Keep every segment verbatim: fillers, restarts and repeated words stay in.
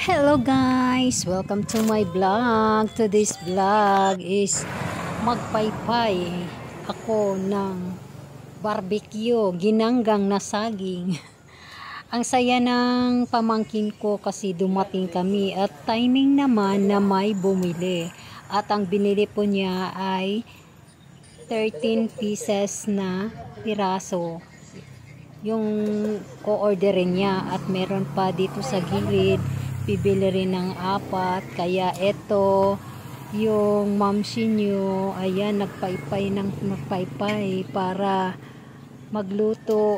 Hello guys! Welcome to my vlog. Today's vlog is magpaypay ako ng barbecue, ginanggang na saging. Ang saya ng pamangkin ko kasi dumating kami at timing naman na may bumili. At ang binili po niya ay thirteen pieces na piraso. Yung o-orderin niya at meron pa dito sa gilid bibili rin ng apat, kaya eto yung mamsi nyo, ayan, nagpaypay ng magpaypay para magluto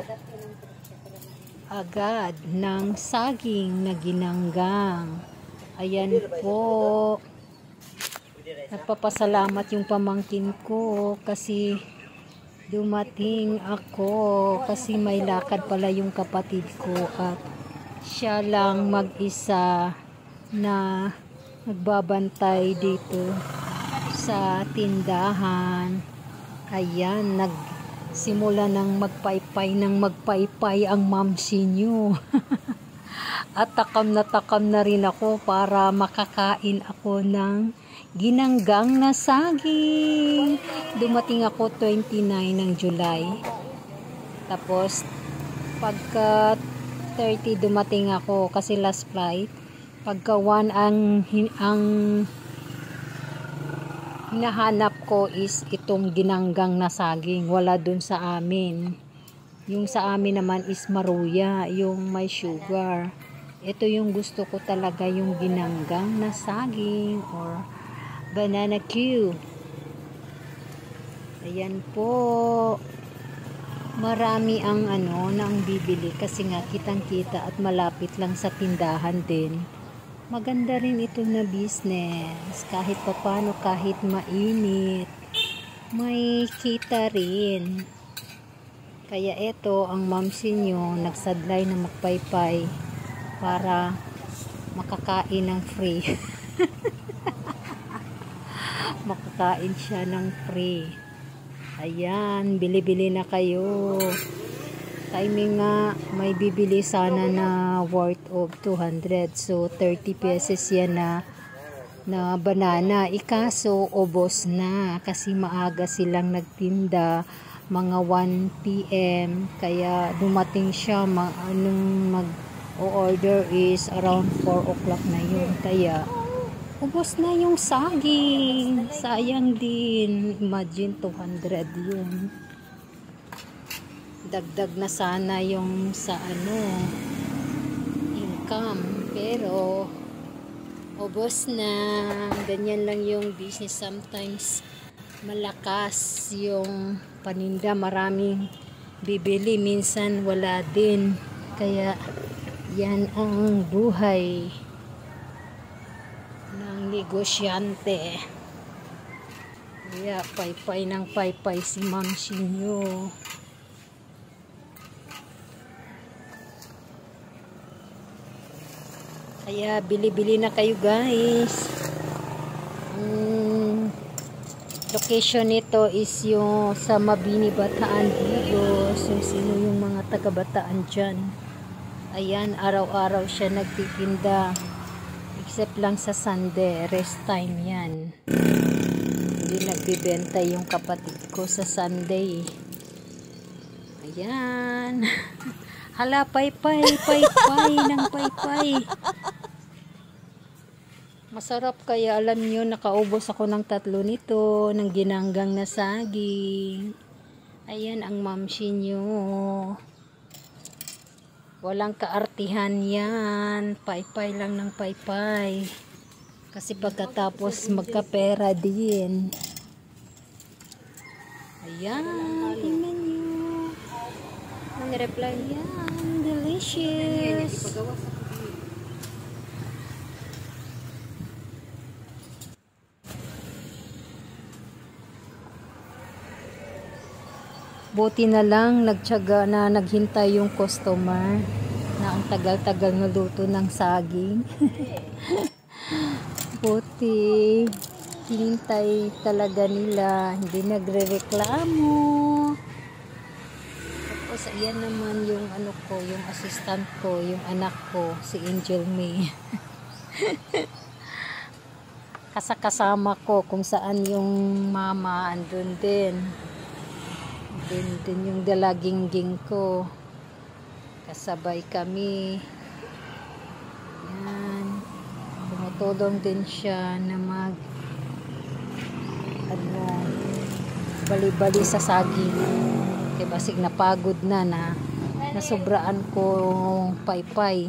agad ng saging na ginanggang. Ayan po, nagpapasalamat yung pamangkin ko kasi dumating ako kasi may lakad pala yung kapatid ko at siya lang mag-isa na nagbabantay dito sa tindahan. Ayan, nagsimula ng magpaypay ng magpaypay ang mamsi nyo. At takam na takam na rin ako para makakain ako ng ginanggang na saging. Dumating ako twenty-nine ng July. Tapos pagka thirty dumating ako kasi last flight. Pagka one ang ang hinahanap ko is itong ginanggang na saging. Wala dun sa amin. Yung sa amin naman is maruya, yung may sugar. Ito yung gusto ko talaga, yung ginanggang na saging or banana Q. Ayan po. Marami ang ano nang bibili kasi nga kitang-kita at malapit lang sa tindahan din. Maganda rin ito na business. Kahit papano, kahit mainit, may kita rin. Kaya ito, ang mamsi nyo nagsadlay na magpaypay para makakain ng free. Makakain siya ng free. Ayan, bili-bili na kayo. Timing nga, may bibili sana na worth of two hundred. So, thirty pesos yan na, na banana. Ikaso, ubos na. Kasi maaga silang nagtinda. Mga one p m Kaya dumating siya. Ma anong mag-o-order is around four o'clock na yun. Kaya, ubos na yung saging. Sayang din. Imagine two hundred yun. Dagdag na sana yung sa ano income. Pero ubos na. Ganyan lang yung business. Sometimes malakas yung paninda. Maraming bibili. Minsan wala din. Kaya yan ang buhay ng negosyante. Kaya paypay ng paypay si mamsi nyo. Kaya bili-bili na kayo guys. Ang location nito is yung sa Mabini, Bataan dito. So sino yung mga taga Bataan dyan. Ayan, araw-araw siya nagtitinda. Except lang sa Sunday, rest time yan. Hindi nagbibenta yung kapatid ko sa Sunday. Ayan. Hala, paypay, paypay ng paypay. Masarap kaya alam nyo, nakaubos ako ng tatlo nito, ng ginanggang na saging. Ayan ang mamsi nyo. Walang kaartihan yan. Paypay lang ng paypay. Kasi pagkatapos magkapera din. Ayan. Tingnan nyo. Ang reply yan. Delicious. Buti na lang nagtiyaga na naghintay yung customer na ang tagal-tagal naluto ng saging. Buti hinintay talaga nila, hindi nagrereklamo. Tapos ayan naman yung ano ko, yung assistant ko, yung anak ko, si Angel May. Kasakasama ko kung saan yung mama, andun din. Andun din yung dalagingging ko. Kasabay kami. Yan. Tumutulong din siya na mag ano, bali-bali sa saging. Kaya basig napagod na na nasobraan ko paypay.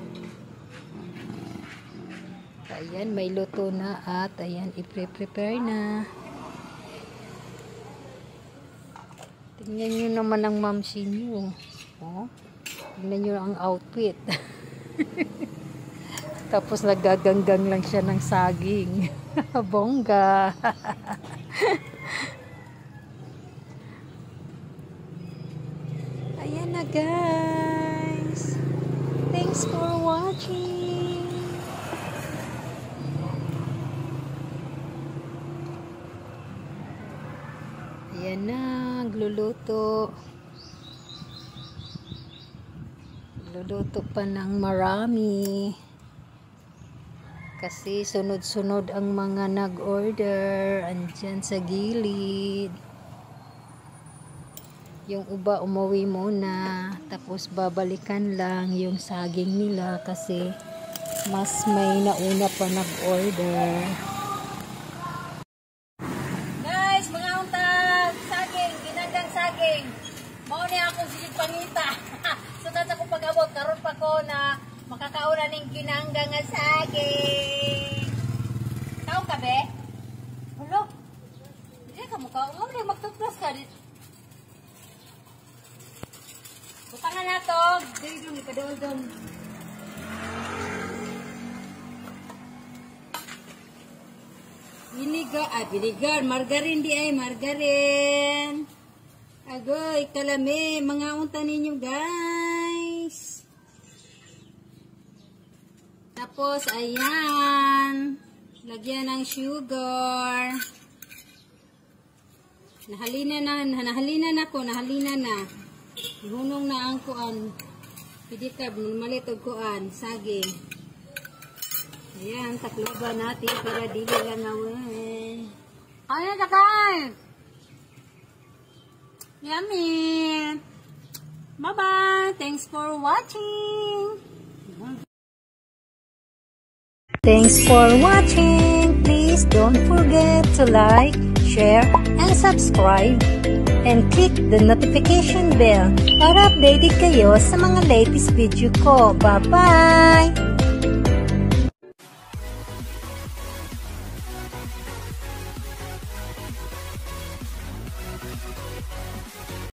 Ayan, may luto na at ayan, i-prepare na. Tingnan nyo naman ang mamsi nyo. Oh, tingnan nyo ang outfit. Tapos nagaganggang lang siya ng saging. Bongga. Ayan na guys. Thanks for watching. Ayan na, gluluto. Gluluto pa ng marami. Kasi sunod-sunod ang mga nag-order. Andyan sa gilid. Yung uba umuwi muna. Tapos babalikan lang yung saging nila kasi mas may nauna pa nag-order. Mauna akong sige pangita. So tata ko pag-abot karon pa ko na makakauna ning ginangga nga saging. Tao ka be? Hulo. Di ka mo ka mo magtutlas ka dit. Butangan na to. Dili dong ipadol-dol. Vinegar, ah vinegar, margarine di ay margarine. Agoy, kalame, mga unta ninyo guys. Tapos, ayan. Lagyan ng sugar. Nahalina na, nahalina na ko, nahalina na. Ihunong na ang kuan. Pidikab, malit og kuan, saging. Ayan, takloba natin para dili lang nawin. Ayan, takay! Yummy! Bye-bye! Thanks for watching! Thanks for watching! Please don't forget to like, share, and subscribe. And click the notification bell para updated kayo sa mga latest video ko. Bye-bye!